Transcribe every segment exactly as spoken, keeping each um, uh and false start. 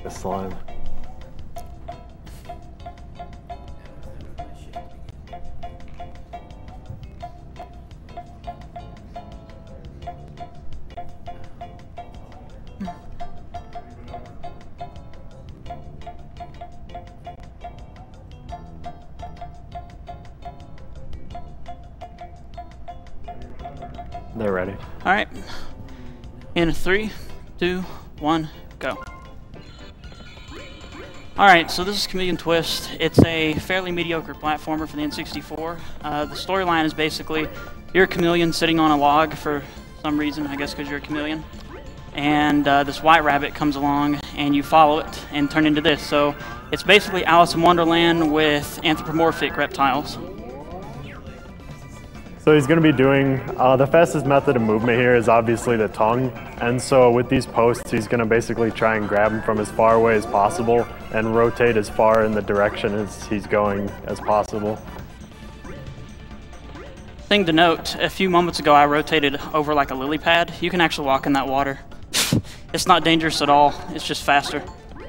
the slime. They're ready. All right. In three, two, one, go. All right, so this is Chameleon Twist. It's a fairly mediocre platformer for the N sixty-four. Uh, the storyline is basically you're a chameleon sitting on a log for some reason, I guess because you're a chameleon. And uh, this white rabbit comes along and you follow it and turn into this. So it's basically Alice in Wonderland with anthropomorphic reptiles. So he's going to be doing, uh, the fastest method of movement here is obviously the tongue. And so with these posts, he's going to basically try and grab him from as far away as possible and rotate as far in the direction as he's going as possible. Thing to note, a few moments ago I rotated over like a lily pad. You can actually walk in that water. It's not dangerous at all, it's just faster.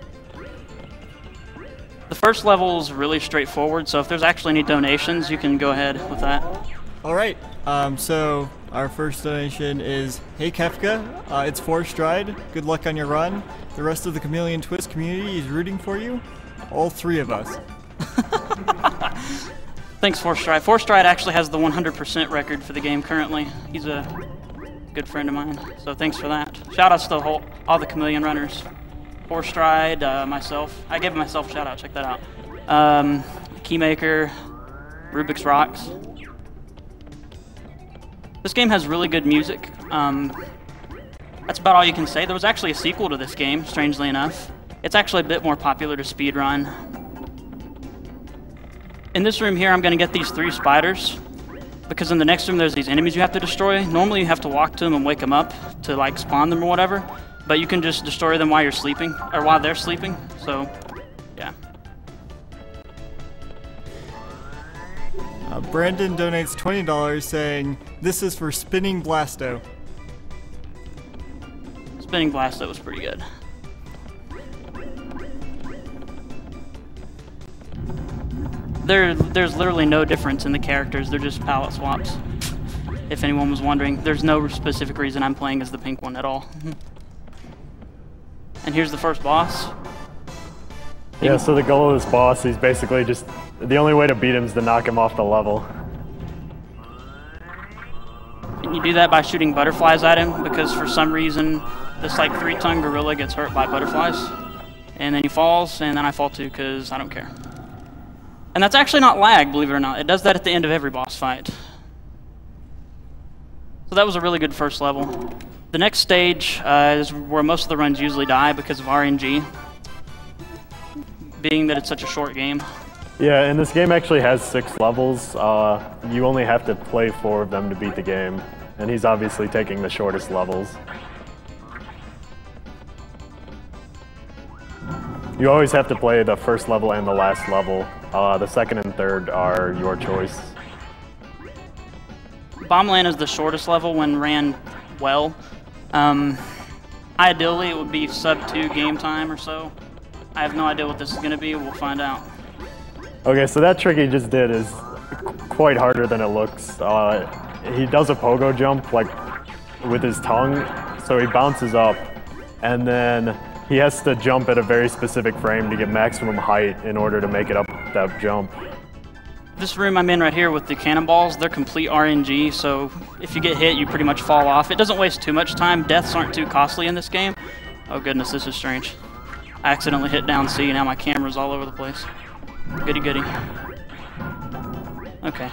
The first level is really straightforward, so if there's actually any donations, you can go ahead with that. All right, um, so our first donation is, hey Kefka, uh, it's Force Stride, good luck on your run. The rest of the Chameleon Twist community is rooting for you, all three of us. Thanks, Force Stride. Force Stride actually has the one hundred percent record for the game currently. He's a good friend of mine, so thanks for that. Shout outs to the whole, all the Chameleon runners. Force Stride, uh, myself. I gave myself a shout out, check that out. Um, Keymaker, Rubik's Rocks. This game has really good music. Um, that's about all you can say. There was actually a sequel to this game, strangely enough. It's actually a bit more popular to speedrun. In this room here, I'm going to get these three spiders, because in the next room there's these enemies you have to destroy. Normally you have to walk to them and wake them up to like spawn them or whatever, but you can just destroy them while you're sleeping, or while they're sleeping, so yeah. Uh, Brandon donates twenty dollars saying, this is for Spinning Blasto. Spinning Blasto was pretty good. There, there's literally no difference in the characters, they're just palette swaps. If anyone was wondering, there's no specific reason I'm playing as the pink one at all. And here's the first boss. Yeah, so the goal of this boss, he's basically just, the only way to beat him is to knock him off the level. And you do that by shooting butterflies at him, because for some reason, this like three-ton gorilla gets hurt by butterflies. And then he falls, and then I fall too, because I don't care. And that's actually not lag, believe it or not. It does that at the end of every boss fight. So that was a really good first level. The next stage uh, is where most of the runs usually die because of R N G, being that it's such a short game. Yeah, and this game actually has six levels. Uh, you only have to play four of them to beat the game, and he's obviously taking the shortest levels. You always have to play the first level and the last level. Uh, the second and third are your choice. Bombland is the shortest level when ran well. Um, ideally, it would be sub two game time or so. I have no idea what this is going to be. We'll find out. Okay, so that trick he just did is quite harder than it looks. Uh, he does a pogo jump like with his tongue, so he bounces up, and then he has to jump at a very specific frame to get maximum height in order to make it up that jump. This room I'm in right here with the cannonballs, they're complete R N G, so if you get hit, you pretty much fall off. It doesn't waste too much time. Deaths aren't too costly in this game. Oh goodness, this is strange. I accidentally hit down C, now my camera's all over the place. Goody goody. Okay.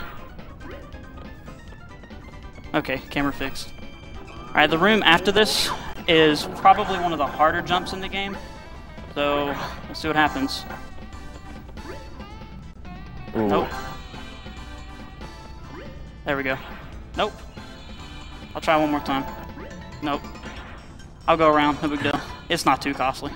Okay, camera fixed. Alright, the room after this is probably one of the harder jumps in the game. So, let's see what happens. Ooh. Nope. There we go. Nope. I'll try one more time. Nope. I'll go around, no big deal. It's not too costly.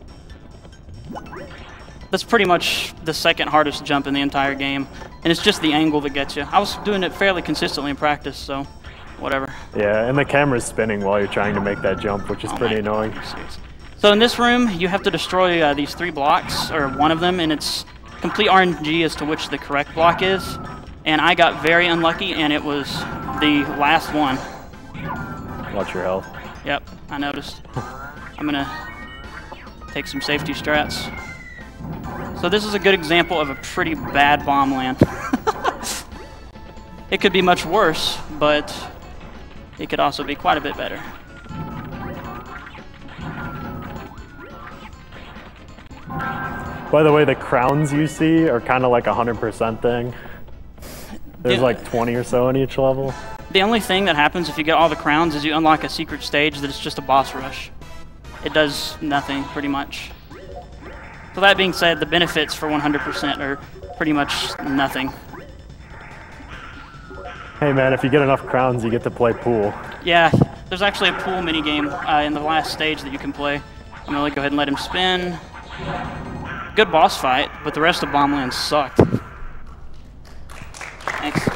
That's pretty much the second hardest jump in the entire game, and it's just the angle that gets you. I was doing it fairly consistently in practice, so whatever. Yeah, and the camera's spinning while you're trying to make that jump, which is Oh pretty my annoying. God, seriously. So in this room, you have to destroy uh, these three blocks, or one of them, and it's complete R N G as to which the correct block is. And I got very unlucky, and it was the last one. Watch your health. Yep, I noticed. I'm gonna take some safety strats. So this is a good example of a pretty bad bomb land. It could be much worse, but it could also be quite a bit better. By the way, the crowns you see are kind of like a one hundred percent thing. There's Yeah. like twenty or so in each level. The only thing that happens if you get all the crowns is you unlock a secret stage that is just a boss rush. It does nothing, pretty much. So that being said, the benefits for one hundred percent are pretty much nothing. Hey man, if you get enough crowns, you get to play pool. Yeah, there's actually a pool minigame uh, in the last stage that you can play. I'm gonna go ahead and let him spin. Good boss fight, but the rest of Bombland sucked. Thanks.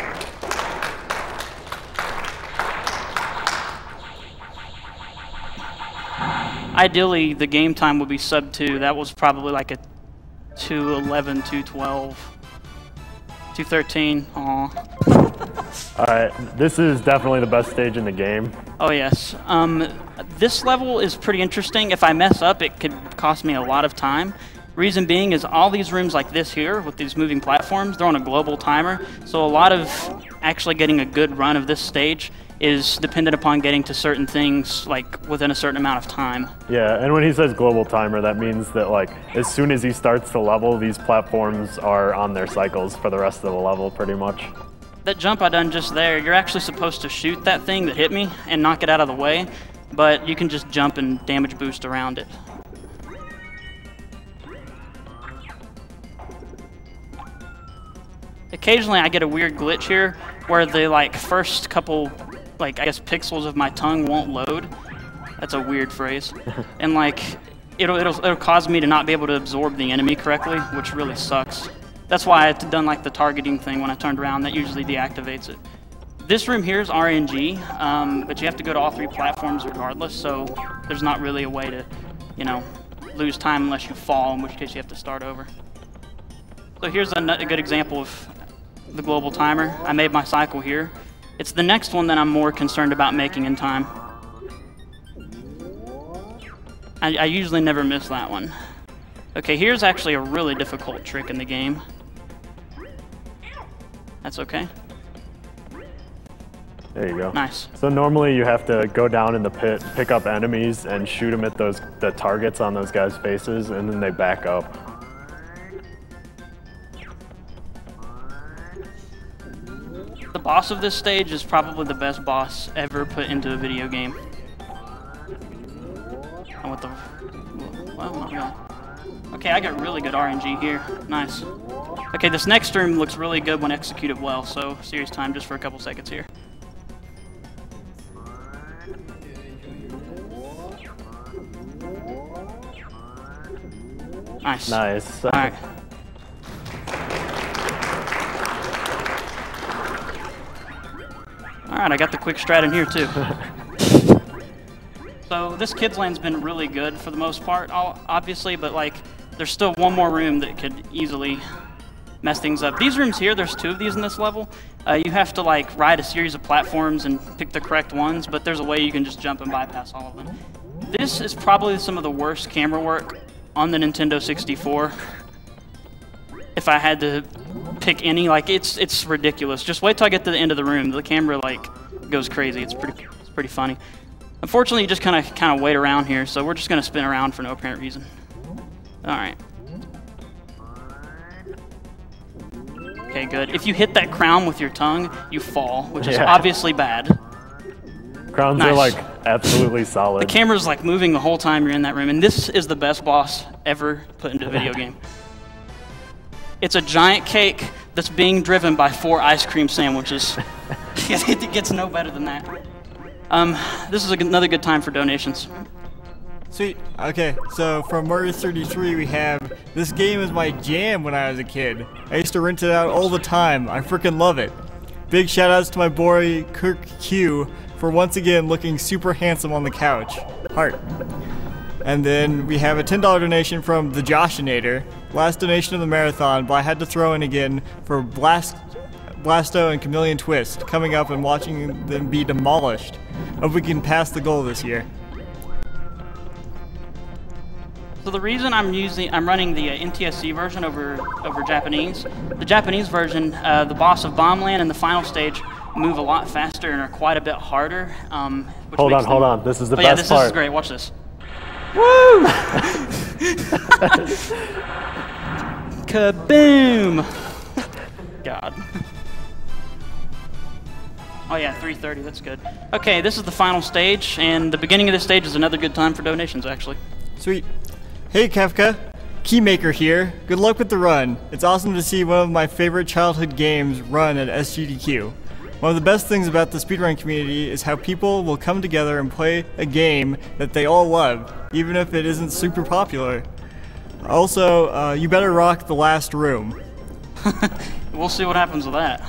Ideally, the game time would be sub two. That was probably like a two eleven, two twelve, two thirteen. Aw. Alright, this is definitely the best stage in the game. Oh yes. Um, this level is pretty interesting. If I mess up, it could cost me a lot of time. Reason being is all these rooms like this here with these moving platforms, they're on a global timer. So a lot of actually getting a good run of this stage is dependent upon getting to certain things like within a certain amount of time. Yeah, and when he says global timer, that means that like as soon as he starts the level, these platforms are on their cycles for the rest of the level pretty much. That jump I done just there, you're actually supposed to shoot that thing that hit me and knock it out of the way, but you can just jump and damage boost around it. Occasionally I get a weird glitch here where the like first couple, like I guess pixels of my tongue won't load. That's a weird phrase. And like it'll, it'll, it'll cause me to not be able to absorb the enemy correctly, which really sucks. That's why I've done like the targeting thing when I turned around. That usually deactivates it. This room here is R N G, um, but you have to go to all three platforms regardless, so there's not really a way to, you know, lose time unless you fall, in which case you have to start over. So here's a, a good example of the global timer. I made my cycle here. It's the next one that I'm more concerned about making in time. I, I usually never miss that one. Okay, here's actually a really difficult trick in the game. That's okay. There you go. Nice. So normally you have to go down in the pit, pick up enemies, and shoot them at those the targets on those guys' faces, and then they back up. The boss of this stage is probably the best boss ever put into a video game. Oh, what the... Well, not really. Okay, I got really good R N G here. Nice. Okay, this next room looks really good when executed well, so serious time just for a couple seconds here. Nice. Nice. Alright. Alright, I got the quick strat in here too. So this Kids Land's been really good for the most part, obviously, but like there's still one more room that could easily mess things up. These rooms here, there's two of these in this level. Uh, you have to like ride a series of platforms and pick the correct ones, but there's a way you can just jump and bypass all of them. This is probably some of the worst camera work on the Nintendo sixty-four. If I had to pick any, like it's it's ridiculous. Just wait till I get to the end of the room. The camera like goes crazy. It's pretty it's pretty funny. Unfortunately, you just kind of kind of wait around here, so we're just gonna spin around for no apparent reason. All right. Okay, good. If you hit that crown with your tongue, you fall, which is Yeah. obviously bad. Crowns Nice. are like absolutely solid. The camera's like moving the whole time you're in that room, and this is the best boss ever put into a video game. It's a giant cake that's being driven by four ice cream sandwiches. It gets no better than that. Um, this is a, another good time for donations. Sweet. Okay, so from Mario thirty-three we have, this game is my jam when I was a kid. I used to rent it out all the time. I freaking love it. Big shout outs to my boy Kirk Q for once again looking super handsome on the couch. Heart. And then we have a ten dollar donation from the Joshinator. Last donation of the marathon, but I had to throw in again for Blast, Blasto and Chameleon Twist, coming up and watching them be demolished. Hope we can pass the goal this year. So the reason I'm using, I'm running the uh, N T S C version over over Japanese. The Japanese version, uh, the boss of Bombland and the final stage move a lot faster and are quite a bit harder. Um, which Hold makes on, hold them, on. This is the oh, best yeah, this, part. this is great. Watch this. Woo! Kaboom! God. Oh yeah, three thirty. That's good. Okay, this is the final stage, and the beginning of this stage is another good time for donations, actually. Sweet. Hey Kefka, Keymaker here. Good luck with the run. It's awesome to see one of my favorite childhood games run at S G D Q. One of the best things about the speedrun community is how people will come together and play a game that they all love, even if it isn't super popular. Also, uh, you better rock the last room. We'll see what happens with that.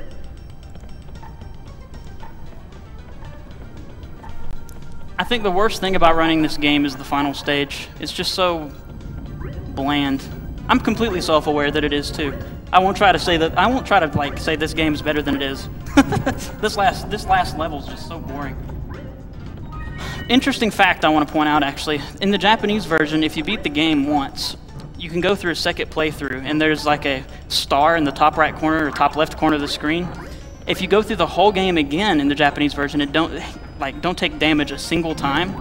I think the worst thing about running this game is the final stage. It's just so bland. I'm completely self-aware that it is too. I won't try to say that. I won't try to like say this game is better than it is. this last this last level is just so boring. Interesting fact I want to point out actually. In the Japanese version, if you beat the game once, you can go through a second playthrough, and there's like a star in the top right corner or top left corner of the screen. If you go through the whole game again in the Japanese version, it don't like don't take damage a single time.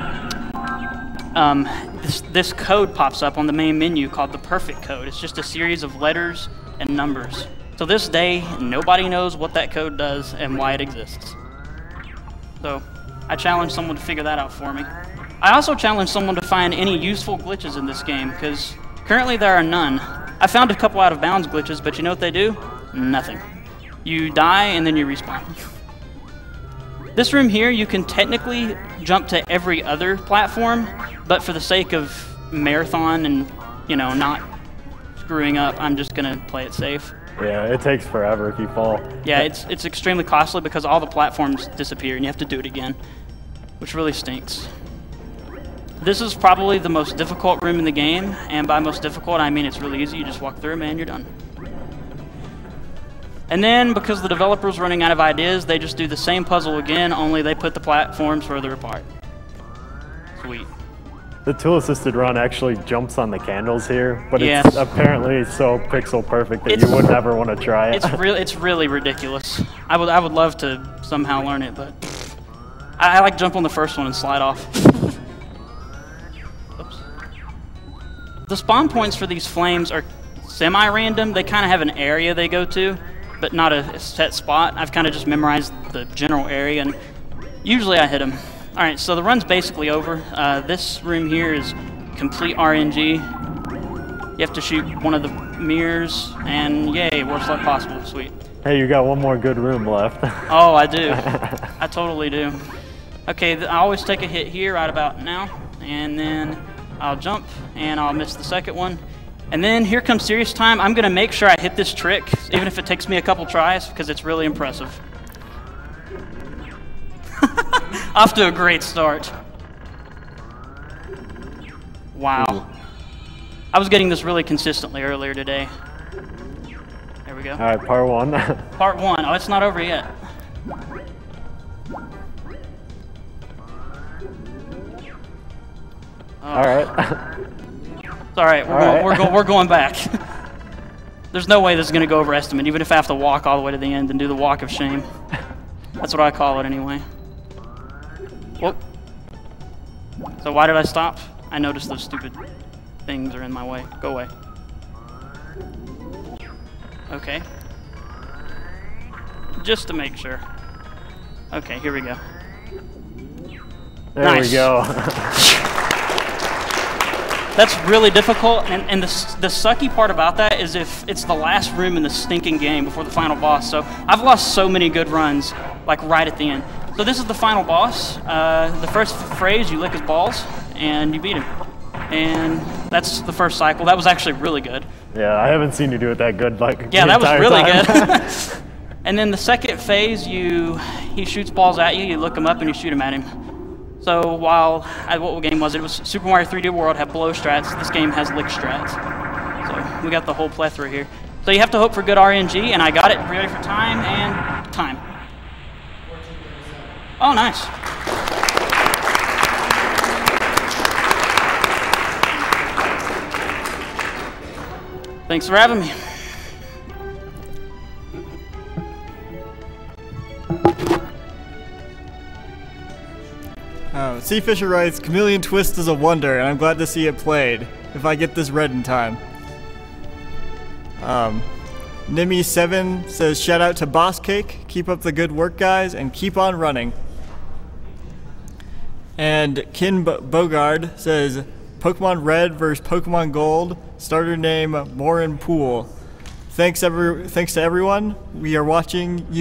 Um, this, this code pops up on the main menu called the perfect code. It's just a series of letters and numbers. To this day, nobody knows what that code does and why it exists. So, I challenge someone to figure that out for me. I also challenge someone to find any useful glitches in this game, because currently there are none. I found a couple out of bounds glitches, but you know what they do? Nothing. You die and then you respawn. This room here, you can technically jump to every other platform, but for the sake of marathon and, you know, not screwing up, I'm just gonna play it safe. Yeah, it takes forever if you fall. Yeah, it's it's extremely costly because all the platforms disappear and you have to do it again, which really stinks. This is probably the most difficult room in the game, and by most difficult, I mean it's really easy. You just walk through, man, you're done. And then, because the developer's running out of ideas, they just do the same puzzle again, only they put the platforms further apart. Sweet. The tool-assisted run actually jumps on the candles here, but Yes. it's apparently so pixel perfect that It's- you would never want to try it. It's really, it's really ridiculous. I would, I would love to somehow learn it, but I, I like jump on the first one and slide off. Oops. The spawn points for these flames are semi-random. They kind of have an area they go to, but not a set spot. I've kind of just memorized the general area, and usually I hit them. All right, so the run's basically over. Uh, this room here is complete R N G. You have to shoot one of the mirrors, and yay, worst luck possible. Sweet. Hey, you got one more good room left. Oh, I do. I totally do. Okay, th I always take a hit here right about now, and then I'll jump, and I'll miss the second one. And then here comes serious time. I'm going to make sure I hit this trick, even if it takes me a couple tries, because it's really impressive. Off to a great start. Wow. I was getting this really consistently earlier today. There we go. All right, part one. Part one. Oh, it's not over yet. Oh. All right. It's all right. We're, All going, right. we're, go, we're going back. There's no way this is going to go over estimate, even if I have to walk all the way to the end and do the walk of shame. That's what I call it anyway. Whoop. So why did I stop? I noticed those stupid things are in my way. Go away. Okay. Just to make sure. Okay, here we go. There Nice. we go. That's really difficult, and, and the, the sucky part about that is if it's the last room in the stinking game before the final boss. So I've lost so many good runs, like right at the end. So this is the final boss. Uh, the first phrase, you lick his balls, and you beat him. And that's the first cycle. That was actually really good. Yeah, I haven't seen you do it that good. Like Yeah, the that was entire really time. good. And then the second phase, you he shoots balls at you, you look him up, and you shoot him at him. So while, uh, what game was it? It was Super Mario three D World had blow strats. This game has lick strats. So we got the whole plethora here. So you have to hope for good R N G, and I got it. Ready for time and time. Oh, nice. Thanks for having me. Oh, C. Fisher writes, Chameleon Twist is a wonder, and I'm glad to see it played, if I get this read in time. Um, Nimi seven says, shout out to Boss Cake, keep up the good work, guys, and keep on running. And Kin Bo Bogard says, Pokemon Red versus Pokemon Gold, starter name Morin Pool. Thanks, every, thanks to everyone. We are watching you.